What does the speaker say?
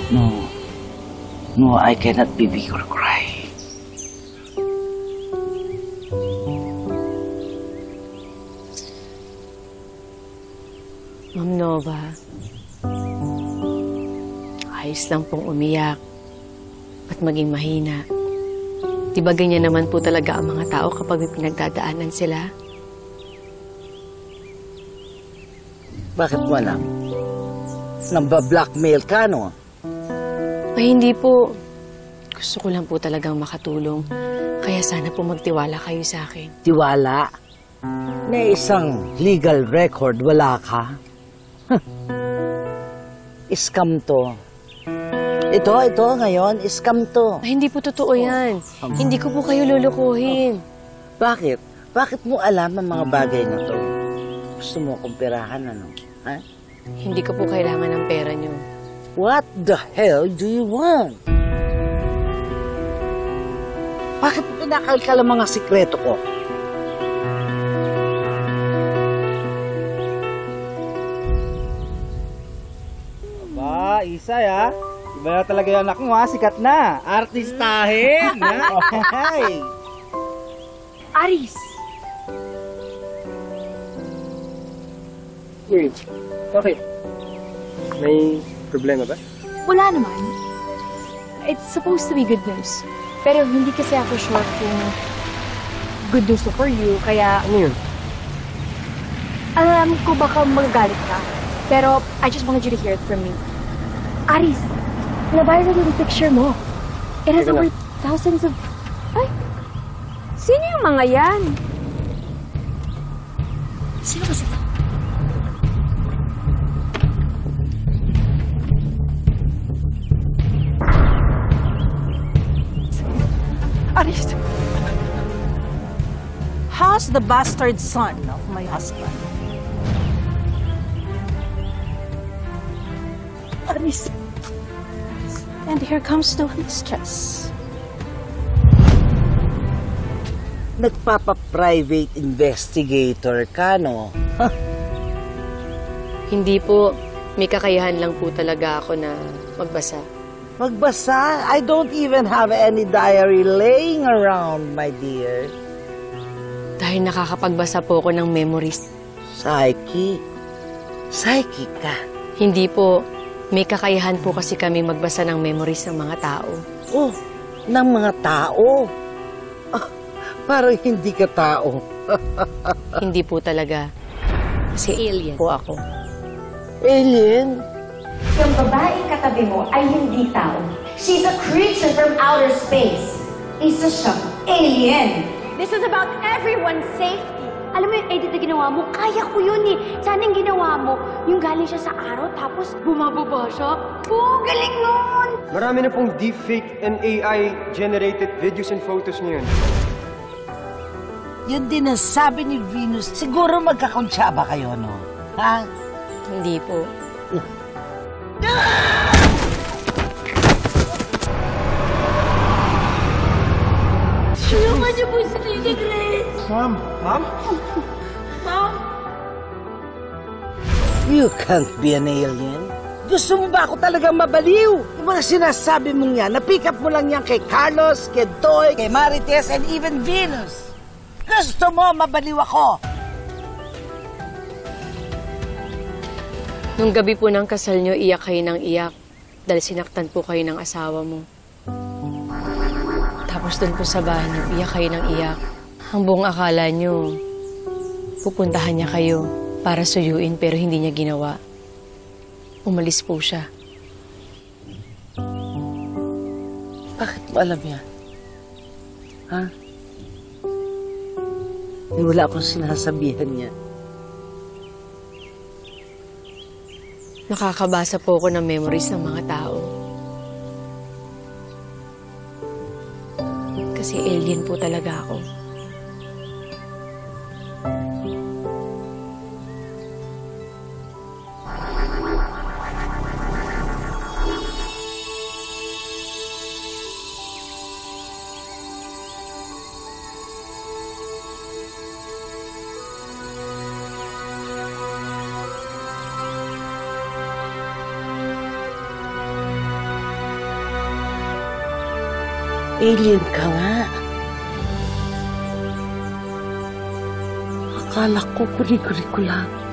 No. No, I cannot be big or cry. Ma'am Nova, ayos lang pong umiyak at maging mahina. Di ba ganyan naman po talaga ang mga tao kapag may pinagdadaanan sila? Bakit mo alam? Namba-blackmail ka, no? Ay, hindi po. Gusto ko lang po talagang makatulong. Kaya sana po magtiwala kayo sa akin. Tiwala? Na isang legal record, wala ka? Scam to. Ito ngayon, scam to. Ay, hindi po totoo yan. Hindi ko po kayo lulukuhin. Bakit? Bakit mo alam ang mga bagay na to? Gusto mo akong perahan, ano? Ha? Hindi ko po kailangan ng pera niyo. What the hell do you want? Bakit mo pinakalkal ang mga sikreto ko? Aba, Isay ha? Iba na talaga yung anak mo ha, sikat na. Artistahin! Ay! Aris! Yuri, bakit? May problema ba? Wala naman. It's supposed to be good news. Pero hindi kasi ako sure kung good news to for you, kaya... Ano yun? Alam ko baka magagalit ka. Pero I just wanted you to hear it from me. Aris, na-viral yung picture mo. It has Teka over lang. thousands of... Ay! Sino yung mga yan? Sino ba sila? Aris, how's the bastard son of my husband? Aris, and here comes the mistress. Nagpapa-private investigator ka, no? Hindi po. May kakayahan lang po talaga ako na magbasa. Magbasa? I don't even have any diary laying around, my dear. Dahil nakakapagbasa po ako ng memories. Psyche? Psyche ka? Hindi po. May kakayahan po kasi kami magbasa ng memories ng mga tao. Oh, ng mga tao? Ah, parang hindi ka tao. Hindi po talaga. Kasi alien po ako. Alien? Yung babaeng katabi mo ay hindi tao. She's a creature from outer space. Isa siyang alien. This is about everyone's safety. Alam mo yung edit na ginawa mo, kaya ko yun eh. Sana yung ginawa mo, yung galing siya sa araw, tapos bumababa siya. Oo, galing nun! Marami na pong deepfake and AI-generated videos and photos ngayon. Yun din ang sabi ni Venus. Siguro magkakonsyaba kayo, no? Ha? Hindi po. Tulungan niyo po si Lady Grace! Ma'am? Ma'am? Ma'am! You can't be an alien. Gusto mo ba ako talagang mabaliw? Yung mga sinasabi mong yan, na-pick up mo lang yan kay Carlos, kay Toy, kay Marites, and even Venus. Gusto mo mabaliw ako? Nung gabi po ng kasal nyo, iyak kayo ng iyak. Dahil sinaktan po kayo ng asawa mo. Tapos doon po sa bahay nyo, iyak kayo ng iyak. Ang buong akala nyo, pupuntahan niya kayo para suyuin pero hindi niya ginawa. Umalis po siya. Bakit mo alam yan? Ha? Wala akong sinasabihan niya. Nakakabasa po ako ng memories ng mga tao. Kasi alien po talaga ako. Alien ka nga. Akala ko kuri-kuri ko lang.